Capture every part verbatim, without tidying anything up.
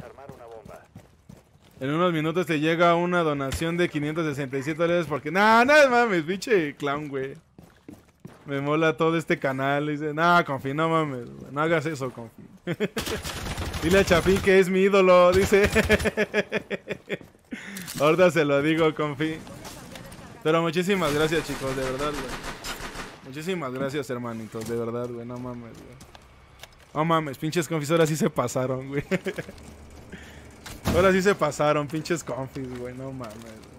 En unos minutos te llega una donación de quinientos sesenta y siete dólares porque... Nah, nada mames, pinche clown, güey. Me mola todo este canal. Dice, nah, Confi, no mames, güey. No hagas eso, Confi. Dile a Chapín que es mi ídolo, dice. Ahorita se lo digo, Confi. Pero muchísimas gracias, chicos, de verdad, güey. Muchísimas gracias, hermanitos, de verdad, güey. No mames, güey. No mames, pinches confis, ahora sí se pasaron, güey. Ahora sí se pasaron, pinches confis, güey. No mames, güey.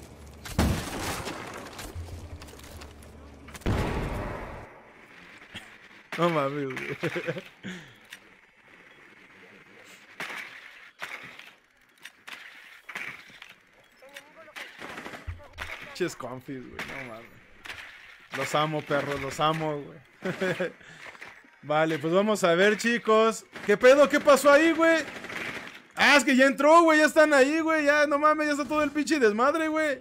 No mames, güey. Pinches confis, güey. No mames. Los amo, perros, los amo, güey. Vale, pues vamos a ver, chicos. ¿Qué pedo? ¿Qué pasó ahí, güey? Ah, es que ya entró, güey. Ya están ahí, güey. Ya, no mames, ya está todo el pinche desmadre, güey.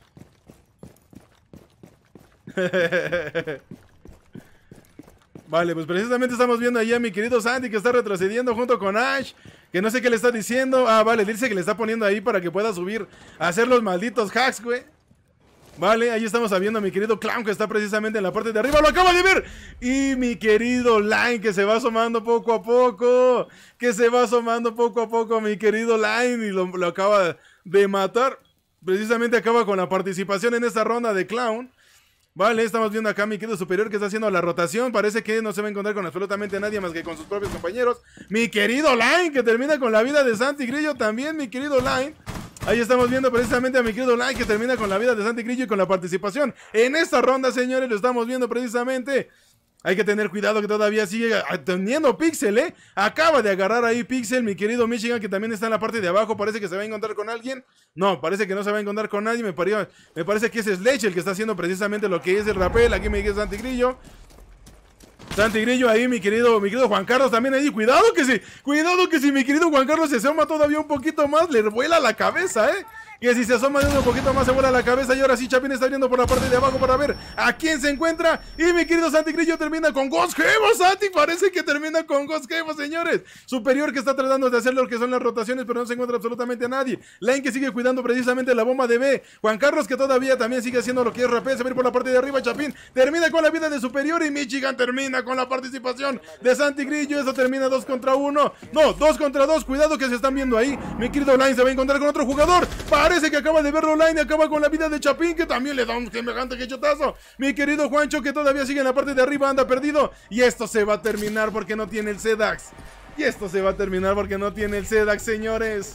Vale, pues precisamente estamos viendo ahí a mi querido Santi que está retrocediendo junto con Ash. Que no sé qué le está diciendo. Ah, vale, dice que le está poniendo ahí para que pueda subir a hacer los malditos hacks, güey. Vale, ahí estamos viendo a mi querido Clown que está precisamente en la parte de arriba. ¡Lo acaba de ver! Y mi querido Line que se va asomando poco a poco. Que se va asomando poco a poco mi querido Line. Y lo, lo acaba de matar. Precisamente acaba con la participación en esta ronda de Clown. Vale, estamos viendo acá a mi querido superior que está haciendo la rotación. Parece que no se va a encontrar con absolutamente nadie más que con sus propios compañeros. Mi querido Line que termina con la vida de Santi Grillo también, mi querido Line. Ahí estamos viendo precisamente a mi querido Line que termina con la vida de Santi Grillo y con la participación en esta ronda, señores. Lo estamos viendo precisamente. Hay que tener cuidado que todavía sigue teniendo Pixel, ¿eh? Acaba de agarrar ahí Pixel, mi querido Michigan, que también está en la parte de abajo. Parece que se va a encontrar con alguien. No, parece que no se va a encontrar con nadie. Me, pareció, me parece que es Sledge el que está haciendo precisamente lo que es el rappel. Aquí me dice Santi Grillo. Santi Grillo ahí, mi querido, mi querido Juan Carlos también ahí. Cuidado que si, cuidado que si mi querido Juan Carlos se asoma todavía un poquito más, le vuela la cabeza, ¿eh? Que si se asoma de un poquito más se vuela la cabeza. Y ahora sí Chapín está viendo por la parte de abajo para ver a quién se encuentra. Y mi querido Santi Grillo termina con Ghost Hebo. Santi parece que termina con Ghost Hebo, señores. Superior que está tratando de hacer lo que son las rotaciones, pero no se encuentra absolutamente a nadie. Line que sigue cuidando precisamente la bomba de B. Juan Carlos que todavía también sigue haciendo lo que es rapel. Se va a ir por la parte de arriba. Chapín termina con la vida de Superior. Y Michigan termina con la participación de Santi Grillo. Eso termina dos contra uno. No, dos contra dos. Cuidado que se están viendo ahí. Mi querido Line se va a encontrar con otro jugador. Parece que acaba de verlo Line. Acaba con la vida de Chapín, que también le da un semejante quechotazo. Mi querido Juancho que todavía sigue en la parte de arriba. Anda perdido. Y esto se va a terminar porque no tiene el Sedax. Y esto se va a terminar porque no tiene el Sedax, señores.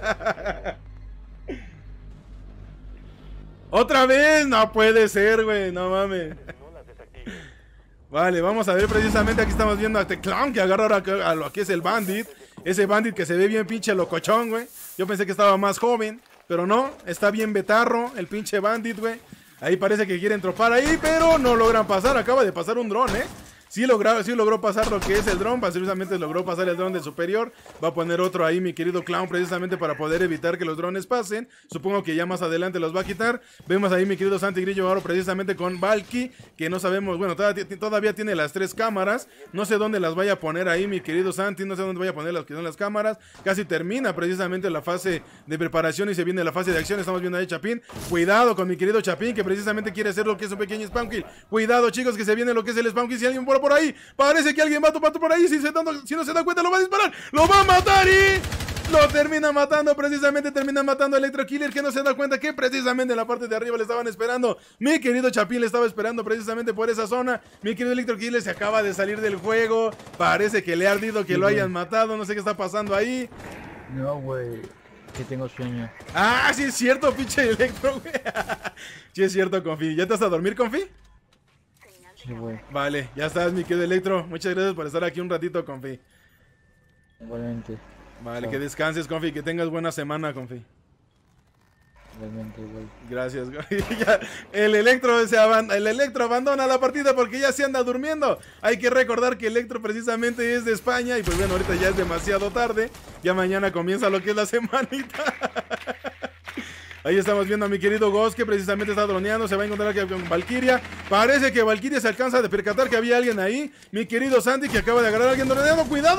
Otra vez. No puede ser, güey. No mames. Vale, vamos a ver precisamente. Aquí estamos viendo a este Clown que agarra ahora a lo que es el Bandit. Ese Bandit que se ve bien pinche locochón, güey. Yo pensé que estaba más joven, pero no. Está bien betarro el pinche Bandit, güey. Ahí parece que quieren tropar ahí, pero no logran pasar. Acaba de pasar un dron, ¿eh? Sí logró, sí logró pasar lo que es el dron. Precisamente logró pasar el dron del superior. Va a poner otro ahí mi querido Clown precisamente para poder evitar que los drones pasen. Supongo que ya más adelante los va a quitar. Vemos ahí mi querido Santi Grillo ahora precisamente con Valky, que no sabemos, bueno, todavía, todavía tiene las tres cámaras. No sé dónde las vaya a poner ahí mi querido Santi. No sé dónde vaya a poner las que son las cámaras. Casi termina precisamente la fase de preparación y se viene la fase de acción. Estamos viendo ahí Chapín. Cuidado con mi querido Chapín que precisamente quiere hacer lo que es un pequeño spawn kill. Cuidado chicos que se viene lo que es el spawn kill. Si alguien por por ahí, parece que alguien va a topar por ahí. Si, se dando, si no se da cuenta lo va a disparar, lo va a matar y lo termina matando. Precisamente termina matando a Electro Killer, que no se da cuenta que precisamente en la parte de arriba le estaban esperando. Mi querido Chapín le estaba esperando precisamente por esa zona. Mi querido Electro Killer se acaba de salir del juego. Parece que le ha ardido que sí, lo hayan matado. No sé qué está pasando ahí. No, güey, que tengo sueño. Ah, sí es cierto, pinche Electro, güey. Sí es cierto, Confi. ¿Ya te vas a dormir, Confi? Sí, güey. Vale, ya estás, mi querido Electro. Muchas gracias por estar aquí un ratito, Confi. Igualmente. Vale, Chao. que descanses, Confi. Que tengas buena semana, Confi. Igualmente, güey. Gracias, güey. Ya, el Electro se aban el Electro abandona la partida porque ya se anda durmiendo. Hay que recordar que Electro precisamente es de España. Y pues bueno, ahorita ya es demasiado tarde. Ya mañana comienza lo que es la semanita. Ahí estamos viendo a mi querido Ghost que precisamente está droneando. Se va a encontrar aquí con Valkyria. Parece que Valkyria se alcanza de percatar que había alguien ahí. Mi querido Santi que acaba de agarrar a alguien droneando. ¡Cuidado!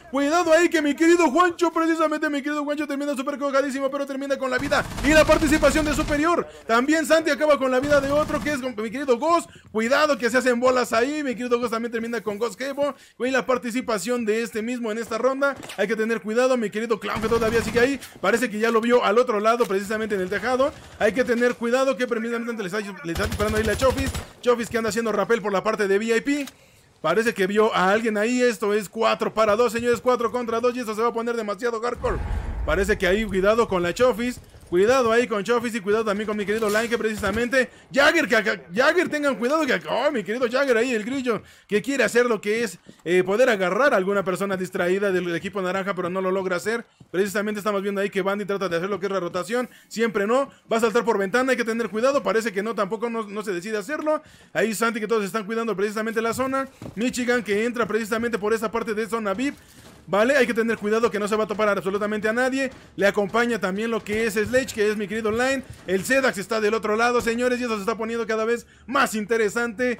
Cuidado ahí que mi querido Juancho, precisamente mi querido Juancho termina súper cogadísimo, pero termina con la vida y la participación de superior. También Santi acaba con la vida de otro, que es con mi querido Ghost. Cuidado que se hacen bolas ahí. Mi querido Ghost también termina con Ghost Cable. Y la participación de este mismo en esta ronda. Hay que tener cuidado. Mi querido Clown que todavía sigue ahí. Parece que ya lo vio al otro lado, precisamente en el tejado. Hay que tener cuidado que precisamente le está, le está disparando ahí la Chofis. Chofis que anda haciendo rappel por la parte de V I P. Parece que vio a alguien ahí. Esto es cuatro para dos, señores. cuatro contra dos. Y esto se va a poner demasiado hardcore. Parece que ahí cuidado con la Chofis. Cuidado ahí con Chofis y cuidado también con mi querido Line, que precisamente Jagger, que acá, Jagger, tengan cuidado que acá, oh, mi querido Jagger ahí, el grillo, que quiere hacer lo que es eh, poder agarrar a alguna persona distraída del equipo naranja, pero no lo logra hacer. Precisamente estamos viendo ahí que Bandy trata de hacer lo que es la rotación, siempre no, va a saltar por ventana, hay que tener cuidado, parece que no, tampoco no, no se decide hacerlo. Ahí Santi que todos están cuidando precisamente la zona, Michigan que entra precisamente por esa parte de zona V I P. Vale, hay que tener cuidado que no se va a topar absolutamente a nadie. Le acompaña también lo que es Sledge, que es mi querido Line. El Zedax está del otro lado, señores, y eso se está poniendo cada vez más interesante.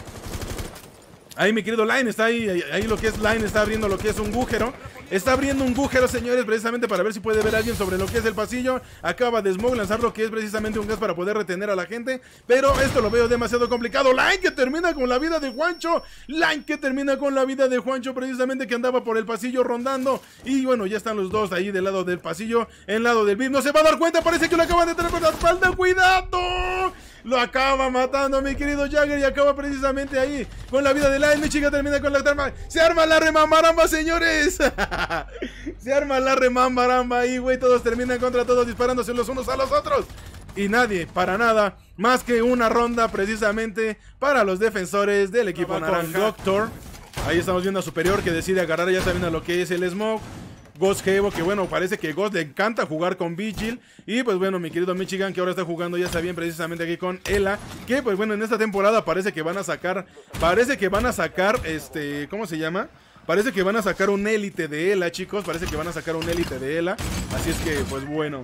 Ahí mi querido Line está ahí, ahí, ahí lo que es Line está abriendo lo que es un agujero. Está abriendo un agujero, señores, precisamente para ver si puede ver a alguien sobre lo que es el pasillo. Acaba de Smoke lanzar lo que es precisamente un gas para poder retener a la gente. Pero esto lo veo demasiado complicado. Line que termina con la vida de Juancho. Line que termina con la vida de Juancho, precisamente que andaba por el pasillo rondando. Y bueno, ya están los dos ahí del lado del pasillo. En lado del V I P. No se va a dar cuenta, parece que lo acaban de tener por la espalda. ¡Cuidado! Lo acaba matando mi querido Jagger y acaba precisamente ahí con la vida de Line. Mi chica termina con la arma. Se arma la remambaramba, señores. Se arma la remambaramba ahí, güey. Todos terminan contra todos disparándose los unos a los otros. Y nadie, para nada, más que una ronda precisamente para los defensores del equipo naranja. Doctor. Ahí estamos viendo a Superior que decide agarrar ya sabiendo lo que es el Smoke. Ghost Hebo, que bueno, parece que Ghost le encanta jugar con Vigil. Y pues bueno, mi querido Michigan, que ahora está jugando ya está bien precisamente aquí con Ela. Que pues bueno, en esta temporada parece que van a sacar, parece que van a sacar, este, ¿cómo se llama? Parece que van a sacar un élite de Ela, chicos. Parece que van a sacar un élite de Ela. Así es que, pues bueno.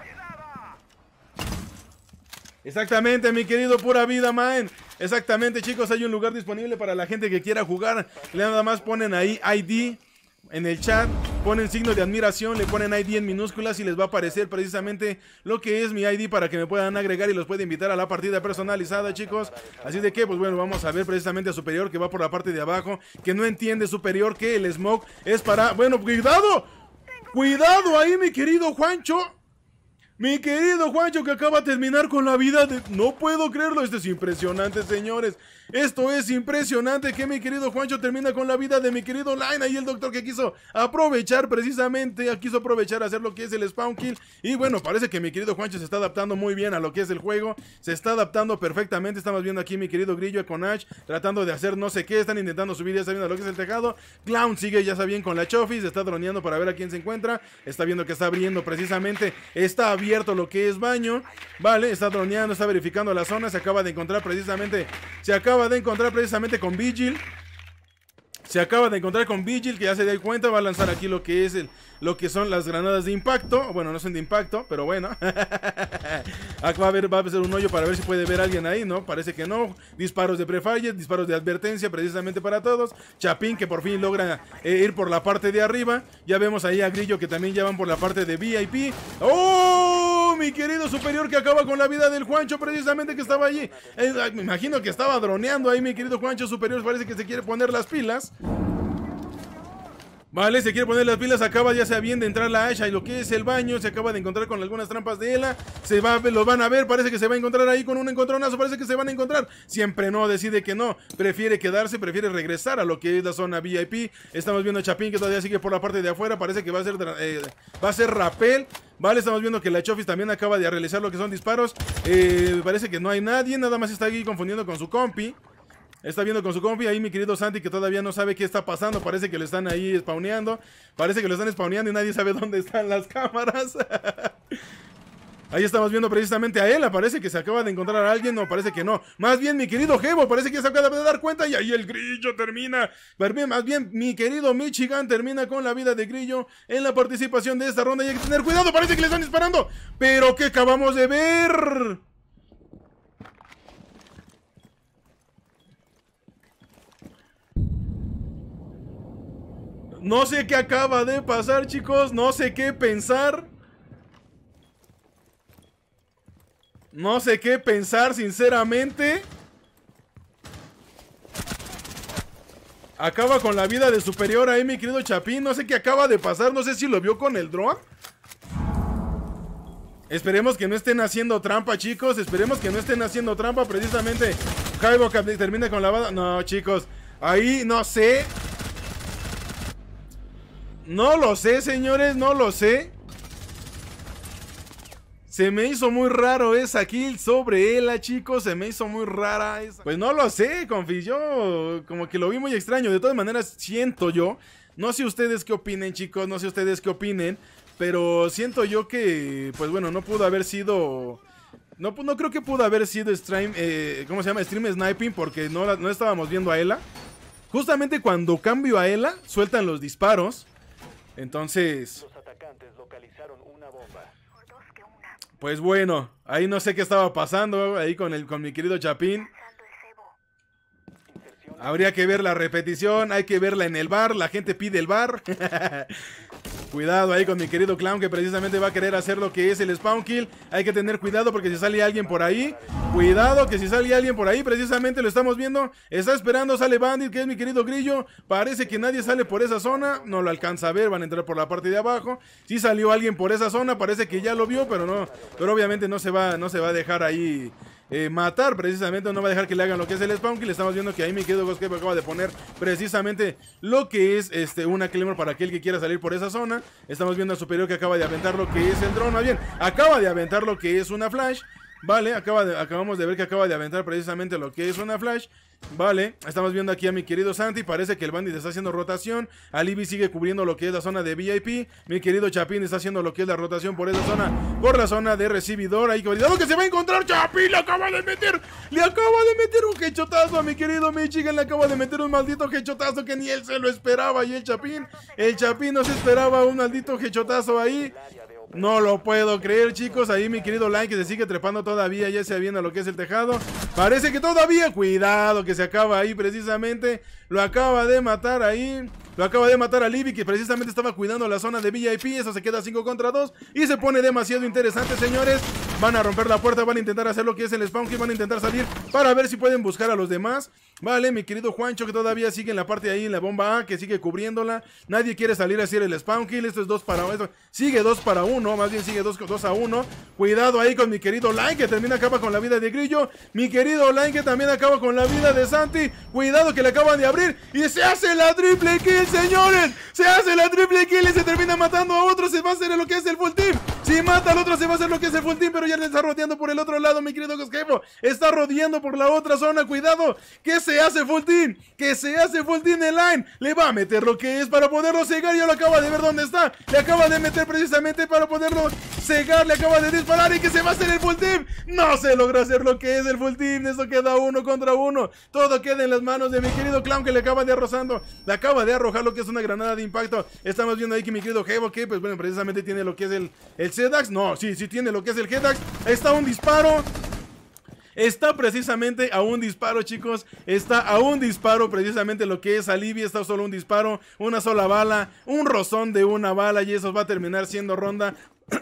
Exactamente, mi querido Pura Vida, man. Exactamente, chicos, hay un lugar disponible para la gente que quiera jugar. Nada más ponen ahí I D en el chat, ponen signo de admiración, le ponen I D en minúsculas y les va a aparecer precisamente lo que es mi I D para que me puedan agregar y los pueda invitar a la partida personalizada, chicos. Así de que, pues bueno, vamos a ver precisamente a Superior, que va por la parte de abajo, que no entiende Superior que el Smoke es para... Bueno, cuidado, cuidado ahí, mi querido Juancho. Mi querido Juancho, que acaba de terminar con la vida de... No puedo creerlo, esto es impresionante, señores. Esto es impresionante que mi querido Juancho termina con la vida de mi querido Line. Ahí el doctor que quiso aprovechar precisamente, quiso aprovechar hacer lo que es el spawn kill. Y bueno, parece que mi querido Juancho se está adaptando muy bien a lo que es el juego. Se está adaptando perfectamente. Estamos viendo aquí mi querido Grillo con Ash tratando de hacer no sé qué. Están intentando subir ya sabiendo lo que es el tejado. Clown sigue ya sabiendo con la Chofis. Está droneando para ver a quién se encuentra. Está viendo que está abriendo precisamente. Está abierto lo que es baño. Vale, está droneando, está verificando la zona. Se acaba de encontrar precisamente. Se acaba de encontrar precisamente con Vigil. Se acaba de encontrar con Vigil, que ya se dio cuenta. Va a lanzar aquí lo que es el, lo que son las granadas de impacto. Bueno, no son de impacto, pero bueno. Va a haber, va a hacer un hoyo para ver si puede ver a alguien ahí, ¿no? Parece que no. Disparos de prefire, disparos de advertencia precisamente para todos. Chapín que por fin logra eh, ir por la parte de arriba. Ya vemos ahí a Grillo que también ya van por la parte de V I P. ¡Oh! Mi querido Superior que acaba con la vida del Juancho precisamente que estaba allí. Eh, me imagino que estaba droneando ahí mi querido Juancho Superior. Parece que se quiere poner las pilas. Vale, se quiere poner las pilas, acaba ya sea bien de entrar la Asha y lo que es el baño, se acaba de encontrar con algunas trampas de Ela, se va, lo van a ver, parece que se va a encontrar ahí con un encontronazo, parece que se van a encontrar, siempre no, decide que no, prefiere quedarse, prefiere regresar a lo que es la zona V I P, estamos viendo a Chapín que todavía sigue por la parte de afuera, parece que va a ser, eh, va a ser rappel. Vale, estamos viendo que la Chofis también acaba de realizar lo que son disparos, eh, parece que no hay nadie, nada más está aquí confundiendo con su compi. Está viendo con su compi, ahí mi querido Santi que todavía no sabe qué está pasando, parece que lo están ahí spawneando, parece que lo están spawneando y nadie sabe dónde están las cámaras. Ahí estamos viendo precisamente a él, parece que se acaba de encontrar a alguien, no, parece que no. Más bien mi querido Hebo, parece que se acaba de dar cuenta y ahí el Grillo termina. Más bien mi querido Michigan termina con la vida de Grillo en la participación de esta ronda y hay que tener cuidado, parece que le están disparando. Pero ¿qué acabamos de ver? No sé qué acaba de pasar, chicos. No sé qué pensar. No sé qué pensar, sinceramente. Acaba con la vida de superior ahí, mi querido Chapín. No sé qué acaba de pasar. No sé si lo vio con el dron. Esperemos que no estén haciendo trampa, chicos. Esperemos que no estén haciendo trampa. Precisamente Jaibo termina con la bala. No, chicos. Ahí no sé. No lo sé, señores. No lo sé. Se me hizo muy raro esa kill sobre Ela, chicos. Se me hizo muy rara esa. Pues no lo sé, confi. Yo como que lo vi muy extraño. De todas maneras, siento yo. No sé ustedes qué opinen, chicos. No sé ustedes qué opinen. Pero siento yo que, pues bueno, no pudo haber sido... No, no creo que pudo haber sido stream... Eh, ¿Cómo se llama? Stream sniping, porque no, no estábamos viendo a Ela. Justamente cuando cambio a Ela, sueltan los disparos. Entonces... Los atacantes localizaron una bomba. Pues bueno, ahí no sé qué estaba pasando, ahí con, el, con mi querido Chapín. Habría que ver la repetición, hay que verla en el bar, la gente pide el bar. Cuidado ahí con mi querido Clown, que precisamente va a querer hacer lo que es el spawn kill. Hay que tener cuidado porque si sale alguien por ahí, cuidado que si sale alguien por ahí, precisamente lo estamos viendo. Está esperando, sale Bandit, que es mi querido Grillo. Parece que nadie sale por esa zona, no lo alcanza a ver, van a entrar por la parte de abajo. Si salió alguien por esa zona, parece que ya lo vio, pero no, pero obviamente no se va, no se va a dejar ahí eh, matar, precisamente no va a dejar que le hagan lo que es el spawn kill. Estamos viendo que ahí mi querido Ghost acaba de poner precisamente lo que es este una Claymore para aquel que quiera salir por esa zona. Estamos viendo al superior que acaba de aventar lo que es el drone, más bien, acaba de aventar lo que es una flash. Vale, acaba de, acabamos de ver que acaba de aventar precisamente lo que es una flash. Vale, estamos viendo aquí a mi querido Santi. Parece que el Bandit está haciendo rotación. Alibi sigue cubriendo lo que es la zona de V I P. Mi querido Chapín está haciendo lo que es la rotación por esa zona, por la zona de recibidor. Ahí cuidado que se va a encontrar Chapín. Le acaba de meter, le acaba de meter un hechotazo a mi querido Michigan. Le acaba de meter un maldito hechotazo que ni él se lo esperaba. Y el Chapín, el Chapín no se esperaba un maldito hechotazo ahí. No lo puedo creer, chicos. Ahí mi querido Line que se sigue trepando todavía. Ya se avienta lo que es el tejado. Parece que todavía, cuidado, que se acaba ahí precisamente. Lo acaba de matar ahí. Lo acaba de matar a Libby, que precisamente estaba cuidando la zona de V I P. Eso se queda cinco contra dos. Y se pone demasiado interesante, señores. Van a romper la puerta, van a intentar hacer lo que es el spawn kill. Van a intentar salir para ver si pueden buscar a los demás. Vale, mi querido Juancho, que todavía sigue en la parte de ahí, en la bomba A, que sigue cubriéndola. Nadie quiere salir a hacer el spawn kill. Esto es dos para uno. Sigue dos para uno, más bien sigue dos a uno. Cuidado ahí con mi querido Line, que termina acaba con la vida de Grillo. Mi querido Line, que también acaba con la vida de Santi. Cuidado que le acaban de abrir. Y se hace la triple kill, señores. Se hace la triple kill y se termina matando a otro. Se va a hacer lo que es el full team. Si mata al otro, se va a hacer lo que es el full team. Pero ya le está rodeando por el otro lado, mi querido Cosquevo. Está rodeando por la otra zona. Cuidado, que se hace full team. Que se hace full team en Line. Le va a meter lo que es para poderlo cegar. Ya lo acaba de ver dónde está. Le acaba de meter precisamente para poderlo cegar. Le acaba de disparar y que se va a hacer el full team. No se logra hacer lo que es el full team. Eso queda uno contra uno. Todo queda en las manos de mi querido Clown, que le acaba de arrozando. Le acaba de arrojar lo que es una granada de impacto. Estamos viendo ahí que mi querido Hebo, que pues bueno, precisamente tiene lo que es el, el Z-Dax. No, sí, sí tiene lo que es el G-Dax. Está un disparo. Está precisamente a un disparo, chicos. Está a un disparo precisamente lo que es Alibi. Está solo un disparo, una sola bala, un rozón de una bala. Y eso va a terminar siendo ronda.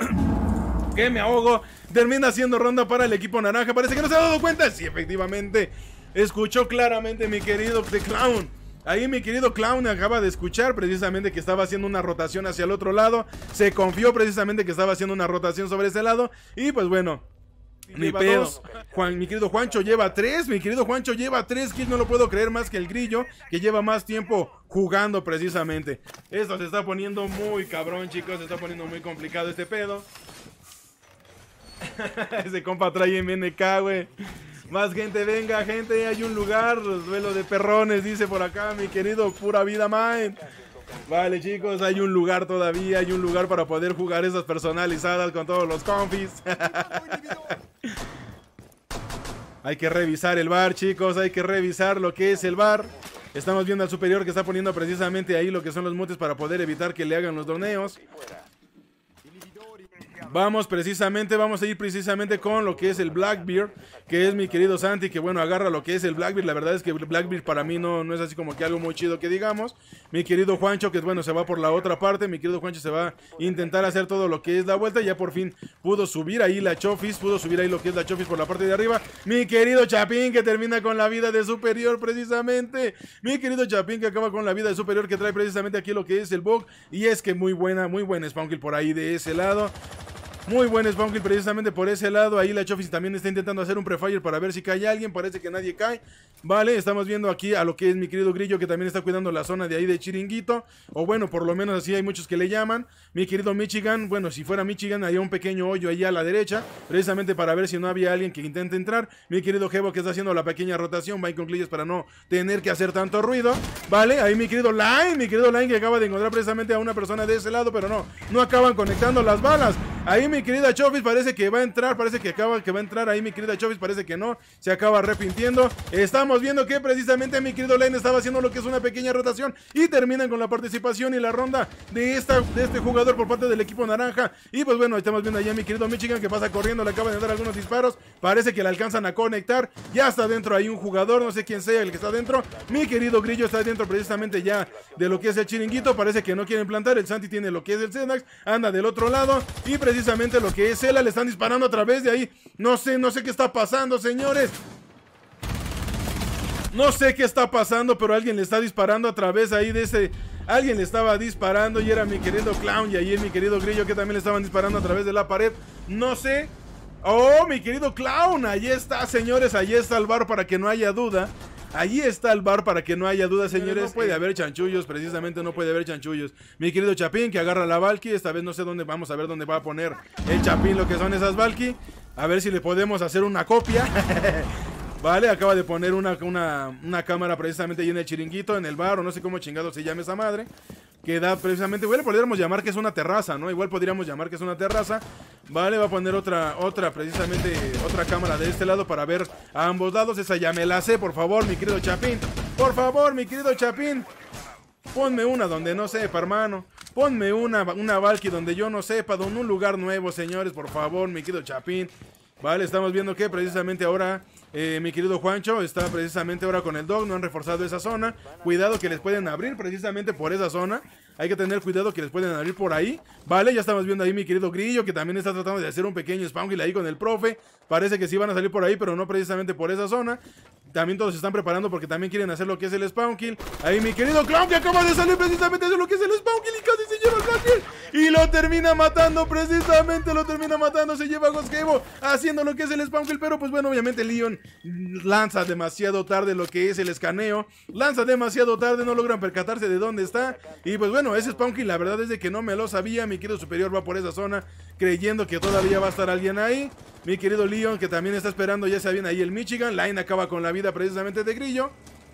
Que me ahogo. Termina siendo ronda para el equipo naranja. Parece que no se ha dado cuenta. Sí, efectivamente. Escuchó claramente mi querido The Clown. Ahí mi querido Clown acaba de escuchar precisamente que estaba haciendo una rotación hacia el otro lado. Se confió precisamente que estaba haciendo una rotación sobre ese lado. Y pues bueno, ni pedo. Juan, mi querido Juancho lleva tres. Mi querido Juancho lleva tres kills. No lo puedo creer, más que el Grillo, que lleva más tiempo jugando precisamente. Esto se está poniendo muy cabrón, chicos. Se está poniendo muy complicado este pedo. Ese compa trae M N K, güey. Más gente, venga, gente, hay un lugar. Duelo de perrones, dice por acá mi querido Pura Vida Mind. Vale, chicos, hay un lugar todavía. Hay un lugar para poder jugar esas personalizadas con todos los confis. Hay que revisar el bar, chicos. Hay que revisar lo que es el bar. Estamos viendo al superior que está poniendo precisamente ahí lo que son los mutes para poder evitar que le hagan los doneos. Vamos precisamente, vamos a ir precisamente con lo que es el Blackbeard, que es mi querido Santi, que bueno, agarra lo que es el Blackbeard. La verdad es que Blackbeard para mí no, no es así como que algo muy chido que digamos. Mi querido Juancho, que bueno, se va por la otra parte. Mi querido Juancho se va a intentar hacer todo lo que es la vuelta. Ya por fin pudo subir ahí la Chofis, pudo subir ahí lo que es la Chofis por la parte de arriba. Mi querido Chapín, que termina con la vida de superior precisamente. Mi querido Chapín, que acaba con la vida de superior, que trae precisamente aquí lo que es el bug. Y es que muy buena, muy buena spawn kill por ahí de ese lado. Muy buen spawn kill precisamente por ese lado. Ahí la Chofis también está intentando hacer un prefire para ver si cae alguien. Parece que nadie cae. Vale, estamos viendo aquí a lo que es mi querido Grillo, que también está cuidando la zona de ahí de Chiringuito. O bueno, por lo menos así hay muchos que le llaman. Mi querido Michigan, bueno, si fuera Michigan haría un pequeño hoyo ahí a la derecha, precisamente para ver si no había alguien que intente entrar. Mi querido Jevo, que está haciendo la pequeña rotación, va en concluyes para no tener que hacer tanto ruido. Vale, ahí mi querido Line, mi querido Line, que acaba de encontrar precisamente a una persona de ese lado, pero no, no acaban conectando las balas. Ahí mi querida Chofis parece que va a entrar, parece que acaba que va a entrar. Ahí mi querida Chofis parece que no, se acaba arrepintiendo. Estamos viendo que precisamente mi querido Line estaba haciendo lo que es una pequeña rotación y terminan con la participación y la ronda de, esta, de este jugador por parte del equipo naranja. Y pues bueno, estamos viendo allá a mi querido Michigan, que pasa corriendo, le acaban de dar algunos disparos, parece que le alcanzan a conectar. Ya está dentro ahí un jugador, no sé quién sea el que está dentro. Mi querido Grillo está dentro precisamente ya de lo que es el Chiringuito, parece que no quieren plantar. El Santi tiene lo que es el Zenax, anda del otro lado y precisamente lo que es Ela le están disparando a través de ahí. No sé, no sé qué está pasando, señores. No sé qué está pasando, pero alguien le está disparando a través ahí de ese... Alguien le estaba disparando y era mi querido Clown y ahí mi querido Grillo, que también le estaban disparando a través de la pared. No sé. Oh, mi querido Clown, ahí está, señores, ahí está el bar para que no haya duda. Allí está el bar para que no haya duda, señores. No puede haber chanchullos, precisamente no puede haber chanchullos. Mi querido Chapín, que agarra la Valky. Esta vez no sé dónde, vamos a ver dónde va a poner el Chapín lo que son esas Valky. A ver si le podemos hacer una copia. Vale, acaba de poner una, una, una cámara precisamente ahí en el Chiringuito, en el bar, o no sé cómo chingado se llama esa madre. Que da precisamente, igual podríamos llamar que es una terraza, ¿no? Igual podríamos llamar que es una terraza. Vale, va a poner otra, otra, precisamente, otra cámara de este lado para ver a ambos lados. Esa ya me la sé, por favor, mi querido Chapín. Por favor, mi querido Chapín. Ponme una donde no sepa, hermano. Ponme una, una Valky donde yo no sepa, donde un lugar nuevo, señores, por favor, mi querido Chapín. Vale, estamos viendo que precisamente ahora eh, mi querido Juancho está precisamente ahora con el dog. No han reforzado esa zona. Cuidado que les pueden abrir precisamente por esa zona. Hay que tener cuidado que les pueden abrir por ahí. Vale, ya estamos viendo ahí mi querido Grillo, que también está tratando de hacer un pequeño spawn kill ahí con el profe. Parece que sí van a salir por ahí, pero no precisamente por esa zona. También todos se están preparando porque también quieren hacer lo que es el spawn kill. Ahí mi querido Clown, que acaba de salir precisamente de lo que es el spawn kill y casi se lleva el Ghost Kill. Y lo termina matando, precisamente lo termina matando. Se lleva a Ghost Cable haciendo lo que es el spawn kill. Pero pues bueno, obviamente Leon lanza demasiado tarde lo que es el escaneo. Lanza demasiado tarde, no logran percatarse de dónde está. Y pues bueno, ese spawn kill la verdad es de que no me lo sabía. Mi querido superior va por esa zona creyendo que todavía va a estar alguien ahí. Mi querido Leon, que también está esperando, ya se viene ahí el Michigan. Line acaba con la vida precisamente de Grillo.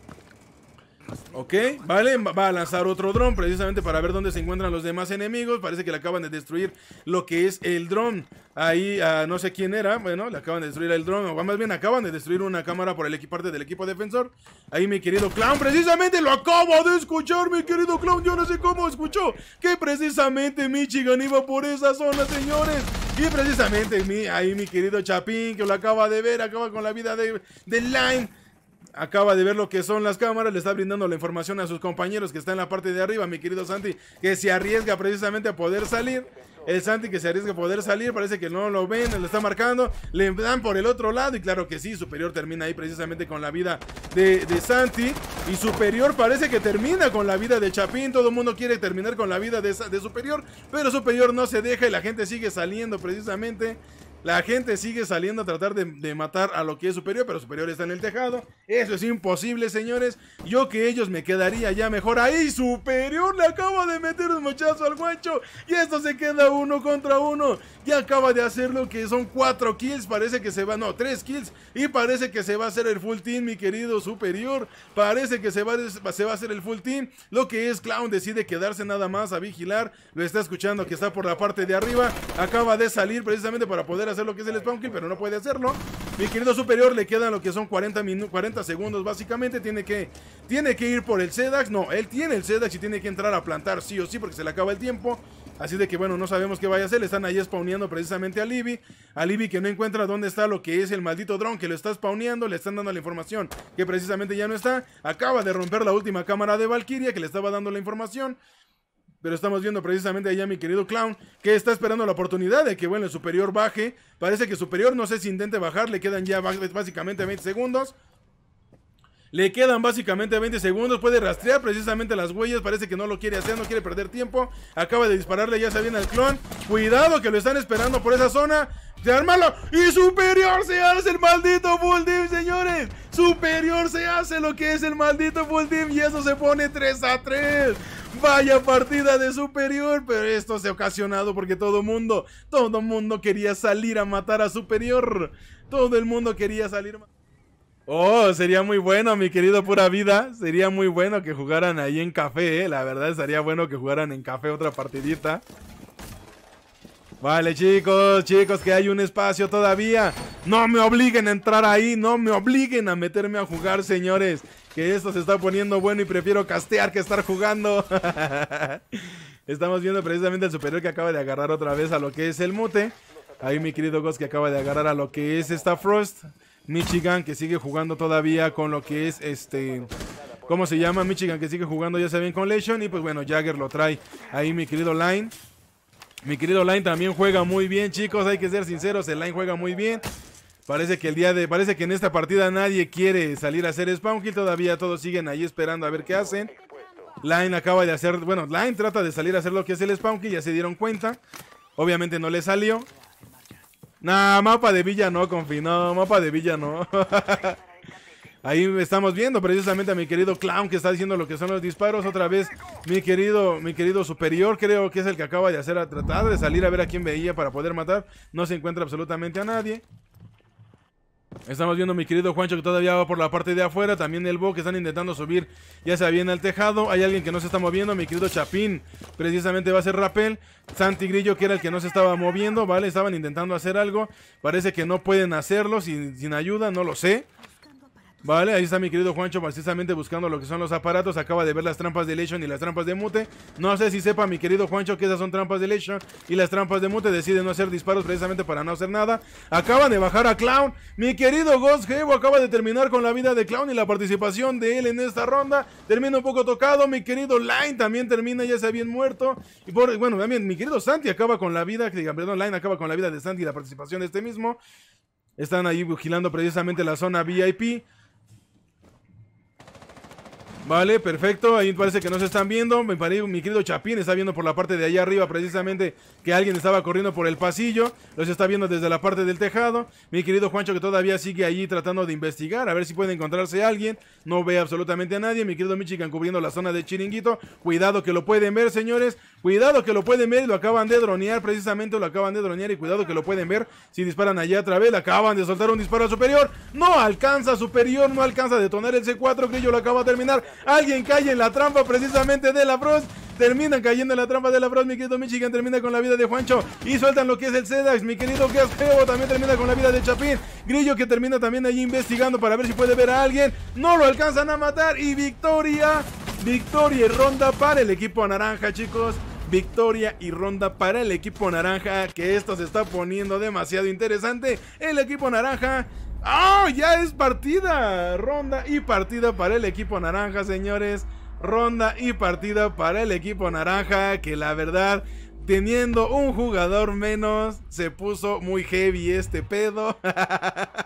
Ok, vale, va a lanzar otro dron precisamente para ver dónde se encuentran los demás enemigos. Parece que le acaban de destruir lo que es el dron. Ahí, uh, no sé quién era, bueno, le acaban de destruir el dron. O más bien acaban de destruir una cámara por el equipo, parte del equipo defensor. Ahí mi querido Clown, precisamente lo acabo de escuchar, mi querido Clown. Yo no sé cómo escuchó que precisamente Michigan iba por esa zona, señores. Y precisamente mi, ahí mi querido Chapín, que lo acaba de ver, acaba con la vida de, de Line. Acaba de ver lo que son las cámaras, le está brindando la información a sus compañeros que está en la parte de arriba, mi querido Santi, que se arriesga precisamente a poder salir. El Santi que se arriesga a poder salir, parece que no lo ven, le está marcando, le dan por el otro lado y claro que sí, Superior termina ahí precisamente con la vida de, de Santi. Y Superior parece que termina con la vida de Chapín, todo el mundo quiere terminar con la vida de, de Superior, pero Superior no se deja y la gente sigue saliendo precisamente. La gente sigue saliendo a tratar de, de matar a lo que es Superior, pero Superior está en el tejado. Eso es imposible, señores. Yo que ellos me quedaría ya mejor ahí. Superior le acaba de meter un mochazo al guancho. Y esto se queda uno contra uno. Ya acaba de hacer lo que son cuatro kills. Parece que se va, no, tres kills. Y parece que se va a hacer el full team, mi querido Superior. Parece que se va, se va a hacer el full team. Lo que es Clown decide quedarse nada más a vigilar. Lo está escuchando que está por la parte de arriba. Acaba de salir precisamente para poder hacer hacer lo que es el spawn kill, pero no puede hacerlo. Mi querido Superior le quedan lo que son cuarenta, cuarenta segundos básicamente. Tiene que, tiene que ir por el Zedax. No, él tiene el Zedax y tiene que entrar a plantar sí o sí porque se le acaba el tiempo. Así de que bueno, no sabemos qué vaya a hacer. Le están ahí spawneando precisamente a Libby. A Libby que no encuentra dónde está lo que es el maldito dron que lo está spawneando. Le están dando la información que precisamente ya no está. Acaba de romper la última cámara de Valkyria que le estaba dando la información. Pero estamos viendo precisamente allá a mi querido Clown, que está esperando la oportunidad de que, bueno, el superior baje. Parece que superior, no sé si intente bajar, le quedan ya básicamente veinte segundos. Le quedan básicamente veinte segundos, puede rastrear precisamente las huellas, parece que no lo quiere hacer, no quiere perder tiempo. Acaba de dispararle, ya se viene al clon. Cuidado que lo están esperando por esa zona. Se arma y superior se hace el maldito full team, señores. Superior se hace lo que es el maldito full team y eso se pone tres a tres. Vaya partida de superior, pero esto se ha ocasionado porque todo mundo, todo mundo quería salir a matar a superior. Todo el mundo quería salir a matar. Oh, sería muy bueno, mi querido Pura Vida. Sería muy bueno que jugaran ahí en café, ¿eh? La verdad, sería bueno que jugaran en café otra partidita. Vale, chicos, chicos, que hay un espacio todavía. No me obliguen a entrar ahí, no me obliguen a meterme a jugar, señores. Que esto se está poniendo bueno y prefiero castear que estar jugando. Estamos viendo precisamente el superior que acaba de agarrar otra vez a lo que es el mute. Ahí mi querido Ghost que acaba de agarrar a lo que es esta Frost. Michigan que sigue jugando todavía con lo que es este... ¿Cómo se llama? Michigan que sigue jugando ya saben con Lesion. Y pues bueno, Jagger lo trae ahí mi querido Line. Mi querido Line también juega muy bien, chicos. Hay que ser sinceros, el Line juega muy bien. Parece que el día de... Parece que en esta partida nadie quiere salir a hacer spawn kill. Todavía todos siguen ahí esperando a ver qué hacen. Line acaba de hacer... Bueno, Line trata de salir a hacer lo que es el spawn kill. Ya se dieron cuenta. Obviamente no le salió. Nah, mapa de Villa no, confi, no, mapa de Villa no. Ahí estamos viendo precisamente a mi querido Clown que está haciendo lo que son los disparos. Otra vez mi querido, mi querido superior creo que es el que acaba de hacer a tratar de salir a ver a quién veía para poder matar. No se encuentra absolutamente a nadie. Estamos viendo a mi querido Juancho que todavía va por la parte de afuera. También el Bo que están intentando subir ya se viene al tejado. Hay alguien que no se está moviendo. Mi querido Chapín precisamente va a hacer rappel. Santi Grillo que era el que no se estaba moviendo. Vale, estaban intentando hacer algo. Parece que no pueden hacerlo sin, sin ayuda, no lo sé. Vale, ahí está mi querido Juancho precisamente buscando lo que son los aparatos. Acaba de ver las trampas de Lesion y las trampas de Mute. No sé si sepa mi querido Juancho que esas son trampas de Lesion y las trampas de Mute. Decide no hacer disparos precisamente para no hacer nada. Acaban de bajar a Clown. Mi querido Ghost Hebo acaba de terminar con la vida de Clown y la participación de él en esta ronda. Termina un poco tocado. Mi querido Line también termina ya se habían muerto. Y por, bueno, también mi querido Santi acaba con la vida. Que digan, perdón, Line acaba con la vida de Santi y la participación de este mismo. Están ahí vigilando precisamente la zona V I P. Vale, perfecto, ahí parece que no se están viendo. Mi, mi querido Chapín está viendo por la parte de allá arriba precisamente que alguien estaba corriendo por el pasillo. Los está viendo desde la parte del tejado. Mi querido Juancho que todavía sigue allí tratando de investigar, a ver si puede encontrarse a alguien. No ve absolutamente a nadie. Mi querido Michigan cubriendo la zona de Chiringuito. Cuidado que lo pueden ver, señores. Cuidado que lo pueden ver, lo acaban de dronear precisamente, lo acaban de dronear y cuidado que lo pueden ver. Si disparan allá otra vez, acaban de soltar un disparo superior. No alcanza superior, no alcanza a detonar el C cuatro, Grillo lo acaba de terminar. Alguien cae en la trampa precisamente de la Frost. Terminan cayendo en la trampa de la Frost. Mi querido Michigan termina con la vida de Juancho. Y sueltan lo que es el Zedax. Mi querido Geo también termina con la vida de Chapín. Grillo que termina también allí investigando para ver si puede ver a alguien. No lo alcanzan a matar. Y victoria. Victoria y ronda para el equipo naranja, chicos. Victoria y ronda para el equipo naranja. Que esto se está poniendo demasiado interesante. El equipo naranja... ¡Oh! Ya es partida. Ronda y partida para el equipo naranja, señores. Ronda y partida para el equipo naranja. Que la verdad, teniendo un jugador menos, se puso muy heavy este pedo.